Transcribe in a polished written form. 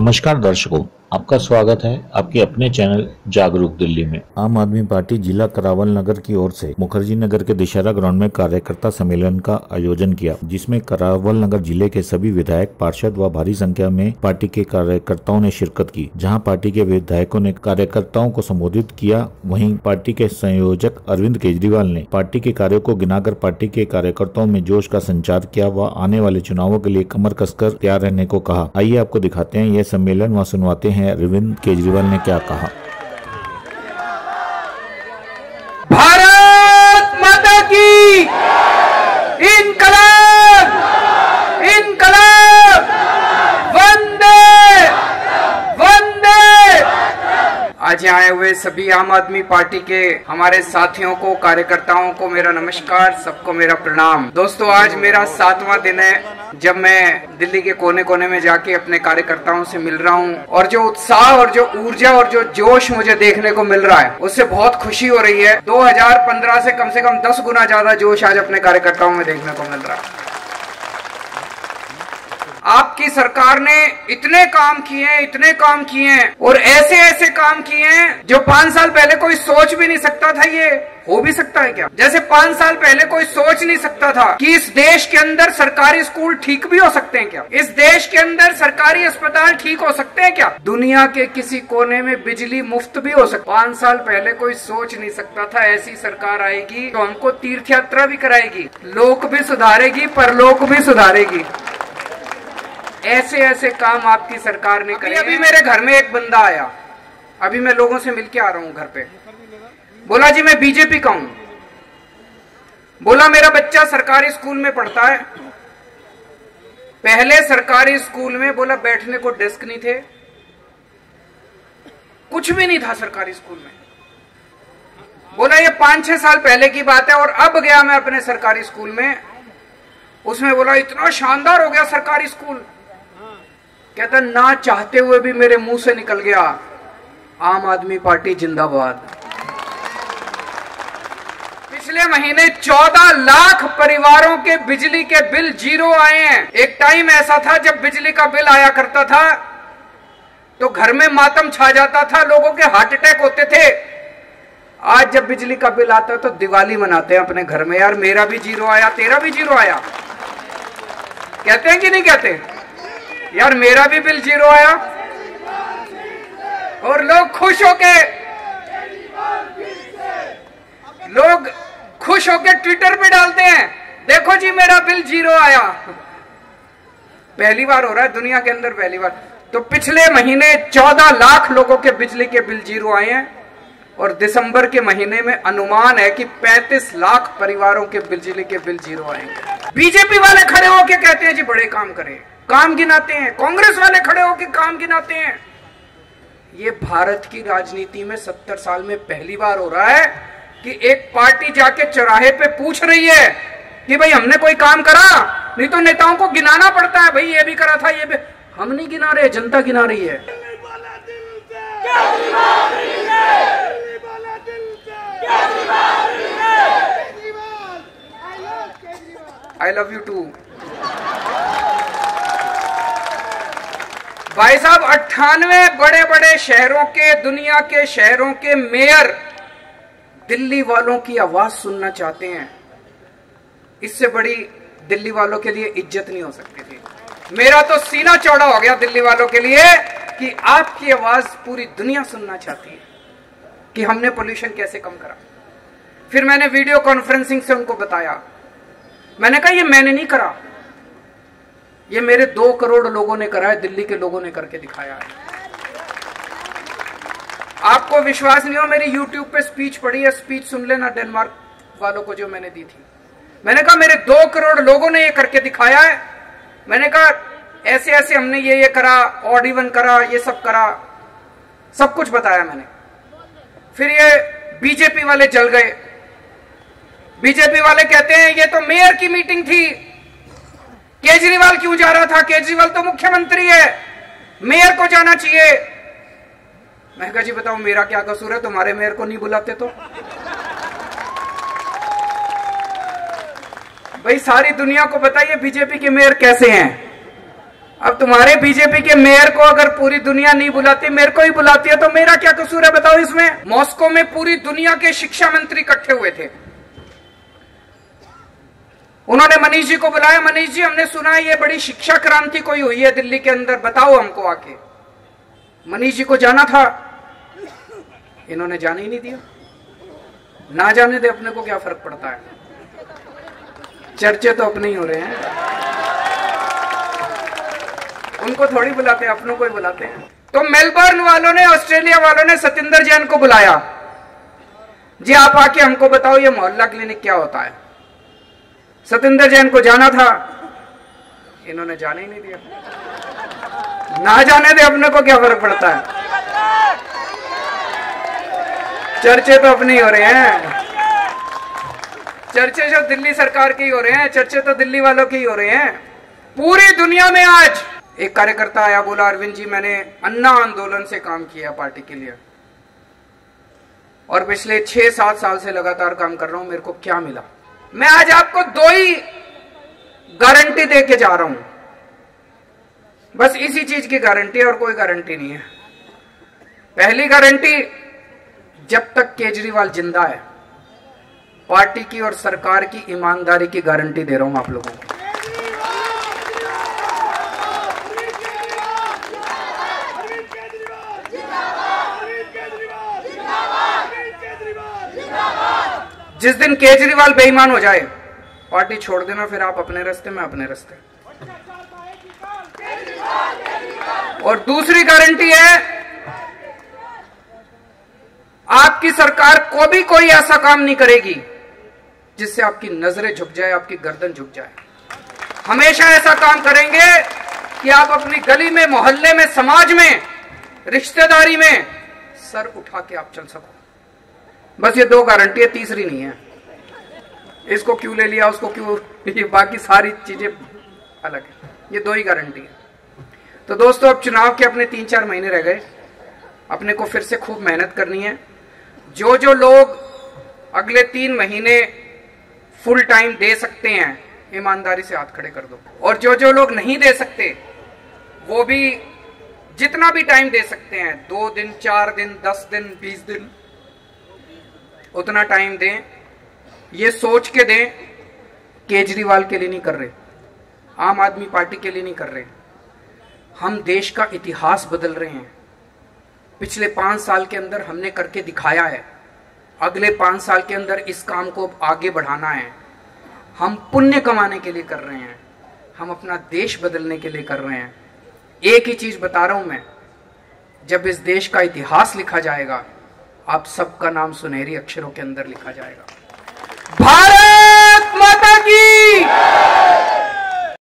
नमस्कार दर्शकों, आपका स्वागत है आपके अपने चैनल जागरूक दिल्ली में। आम आदमी पार्टी जिला करावल नगर की ओर से मुखर्जी नगर के दशहरा ग्राउंड में कार्यकर्ता सम्मेलन का आयोजन किया, जिसमें करावल नगर जिले के सभी विधायक, पार्षद व भारी संख्या में पार्टी के कार्यकर्ताओं ने शिरकत की। जहां पार्टी के विधायकों ने कार्यकर्ताओं को संबोधित किया, वहीं पार्टी के संयोजक अरविंद केजरीवाल ने पार्टी के कार्यों को गिनाकर पार्टी के कार्यकर्ताओं में जोश का संचार किया व आने वाले चुनावों के लिए कमर कसकर तैयार रहने को कहा। आइए आपको दिखाते हैं यह सम्मेलन व सुनवाते हैं अरविंद केजरीवाल ने क्या कहा। भारत माता की इनकलाब इनकलाब, वंदे वंदे। आज यहाँ आए हुए सभी आम आदमी पार्टी के हमारे साथियों को, कार्यकर्ताओं को मेरा नमस्कार, सबको मेरा प्रणाम। दोस्तों, आज मेरा 7वां दिन है जब मैं दिल्ली के कोने कोने में जाके अपने कार्यकर्ताओं से मिल रहा हूँ, और जो उत्साह और जो ऊर्जा और जो जोश मुझे देखने को मिल रहा है, उससे बहुत खुशी हो रही है। 2015 से कम 10 गुना ज्यादा जोश आज अपने कार्यकर्ताओं में देखने को मिल रहा है। आपकी सरकार ने इतने काम किए हैं और ऐसे ऐसे काम किए हैं जो 5 साल पहले कोई सोच भी नहीं सकता था। ये हो भी सकता है क्या? जैसे 5 साल पहले कोई सोच नहीं सकता था कि इस देश के अंदर सरकारी स्कूल ठीक भी हो सकते हैं क्या? इस देश के अंदर सरकारी अस्पताल ठीक हो सकते हैं क्या? दुनिया के किसी कोने में बिजली मुफ्त भी हो सकती। 5 साल पहले कोई सोच नहीं सकता था ऐसी सरकार आएगी तो हमको तीर्थ यात्रा भी कराएगी, लोक भी सुधारेगी, परलोक भी सुधारेगी। ऐसे ऐसे काम आपकी सरकार ने करे। अभी मेरे घर में एक बंदा आया, अभी मैं लोगों से मिलके आ रहा हूँ घर पे। बोला जी मैं बीजेपी का हूं। बोला मेरा बच्चा सरकारी स्कूल में पढ़ता है। पहले सरकारी स्कूल में बोला बैठने को डेस्क नहीं थे, कुछ भी नहीं था सरकारी स्कूल में। बोला ये 5-6 साल पहले की बात है, और अब गया मैं अपने सरकारी स्कूल में, उसमें बोला इतना शानदार हो गया सरकारी स्कूल। कहता ना चाहते हुए भी मेरे मुंह से निकल गया, आम आदमी पार्टी जिंदाबाद। पिछले महीने 14 लाख परिवारों के बिजली के बिल जीरो आए हैं। एक टाइम ऐसा था जब बिजली का बिल आया करता था तो घर में मातम छा जाता था, लोगों के हार्ट अटैक होते थे। आज जब बिजली का बिल आता है तो दिवाली मनाते हैं अपने घर में, यार मेरा भी जीरो आया, तेरा भी जीरो आया। कहते हैं कि नहीं कहते? यार मेरा भी बिल जीरो आया। और लोग खुश होके ट्विटर पे डालते हैं, देखो जी मेरा बिल जीरो आया। पहली बार हो रहा है दुनिया के अंदर, पहली बार। तो पिछले महीने 14 लाख लोगों के बिजली के बिल जीरो आए हैं, और दिसंबर के महीने में अनुमान है कि 35 लाख परिवारों के बिजली के बिल जीरो आएंगे। बीजेपी वाले खड़े होके कहते हैं जी बड़े काम करें, काम गिनाते हैं। कांग्रेस वाले खड़े होके काम गिनाते हैं। ये भारत की राजनीति में 70 साल में पहली बार हो रहा है कि एक पार्टी जाके चौराहे पे पूछ रही है कि भाई हमने कोई काम करा? नहीं तो नेताओं को गिनाना पड़ता है, भाई ये भी करा था, ये भी। हम नहीं गिना रहे, जनता गिना रही है। I love you too. भाई साहब, 98 बड़े बड़े शहरों के, दुनिया के शहरों के मेयर दिल्ली वालों की आवाज सुनना चाहते हैं। इससे बड़ी दिल्ली वालों के लिए इज्जत नहीं हो सकती थी। मेरा तो सीना चौड़ा हो गया दिल्ली वालों के लिए कि आपकी आवाज पूरी दुनिया सुनना चाहती है कि हमने पोल्यूशन कैसे कम करा। फिर मैंने वीडियो कॉन्फ्रेंसिंग से उनको बताया, मैंने कहा ये मैंने नहीं करा, ये मेरे 2 करोड़ लोगों ने करा है, दिल्ली के लोगों ने करके दिखाया है। आपको विश्वास नहीं हो, मेरी YouTube पे स्पीच पड़ी है, स्पीच सुन लेना डेनमार्क वालों को जो मैंने दी थी। मैंने कहा मेरे 2 करोड़ लोगों ने ये करके दिखाया है। मैंने कहा ऐसे ऐसे हमने ये करा, ऑड इवन करा, ये सब करा, सब कुछ बताया मैंने। फिर ये बीजेपी वाले जल गए। बीजेपी वाले कहते हैं ये तो मेयर की मीटिंग थी, केजरीवाल क्यों जा रहा था? केजरीवाल तो मुख्यमंत्री है, मेयर को जाना चाहिए। मैं कहा जी बताओ मेरा क्या कसूर है, तुम्हारे मेयर को नहीं बुलाते तो? भाई सारी दुनिया को बताइए बीजेपी के मेयर कैसे हैं। अब तुम्हारे बीजेपी के मेयर को अगर पूरी दुनिया नहीं बुलाती, मेरे को ही बुलाती है, तो मेरा क्या कसूर है बताओ इसमें। मॉस्को में पूरी दुनिया के शिक्षा मंत्री इकट्ठे हुए थे, उन्होंने मनीष जी को बुलाया, मनीष जी हमने सुना है ये बड़ी शिक्षा क्रांति कोई हुई है दिल्ली के अंदर, बताओ हमको आके। मनीष जी को जाना था, इन्होंने जाने ही नहीं दिया। ना जाने दे, अपने को क्या फर्क पड़ता है, चर्चे तो अपने ही हो रहे हैं, उनको थोड़ी बुलाते हैं, अपनों को ही बुलाते हैं। तो मेलबर्न वालों ने, ऑस्ट्रेलिया वालों ने सतिंदर जैन को बुलाया, जी आप आके हमको बताओ ये मोहल्ला क्लिनिक क्या होता है। सतिंदर जैन को जाना था, इन्होंने जाने ही नहीं दिया। ना जाने दे, अपने को क्या फर्क पड़ता है, चर्चे तो अपने ही हो रहे हैं, चर्चे जो दिल्ली सरकार के ही हो रहे हैं, चर्चे तो दिल्ली वालों के ही हो रहे हैं। पूरी दुनिया में आज एक कार्यकर्ता आया, बोला अरविंद जी मैंने अन्ना आंदोलन से काम किया पार्टी के लिए और पिछले 6-7 साल से लगातार काम कर रहा हूं, मेरे को क्या मिला। मैं आज आपको 2 ही गारंटी दे के जा रहा हूं, बस इसी चीज की गारंटी है और कोई गारंटी नहीं है। पहली गारंटी, जब तक केजरीवाल जिंदा है, पार्टी की और सरकार की ईमानदारी की गारंटी दे रहा हूं आप लोगों को। जिस दिन केजरीवाल बेईमान हो जाए, पार्टी छोड़ देना, फिर आप अपने रास्ते, मैं अपने रास्ते। और दूसरी गारंटी है, आपकी सरकार को भी कोई ऐसा काम नहीं करेगी जिससे आपकी नजरें झुक जाए, आपकी गर्दन झुक जाए। हमेशा ऐसा काम करेंगे कि आप अपनी गली में, मोहल्ले में, समाज में, रिश्तेदारी में सर उठा के आप चल सको। बस ये 2 गारंटी है, तीसरी नहीं है। इसको क्यों ले लिया, उसको क्यों, ये बाकी सारी चीजें अलग है, ये 2 ही गारंटी है। तो दोस्तों, अब चुनाव के अपने 3-4 महीने रह गए, अपने को फिर से खूब मेहनत करनी है। जो जो लोग अगले 3 महीने फुल टाइम दे सकते हैं, ईमानदारी से हाथ खड़े कर दो, और जो जो लोग नहीं दे सकते वो भी जितना भी टाइम दे सकते हैं, 2 दिन, 4 दिन, 10 दिन, 20 दिन, उतना टाइम दें। ये सोच के दें, केजरीवाल के लिए नहीं कर रहे, आम आदमी पार्टी के लिए नहीं कर रहे, हम देश का इतिहास बदल रहे हैं। पिछले 5 साल के अंदर हमने करके दिखाया है, अगले 5 साल के अंदर इस काम को आगे बढ़ाना है। हम पुण्य कमाने के लिए कर रहे हैं, हम अपना देश बदलने के लिए कर रहे हैं। एक ही चीज बता रहा हूं मैं, जब इस देश का इतिहास लिखा जाएगा, आप सबका नाम सुनहरी अक्षरों के अंदर लिखा जाएगा। भारत माता की।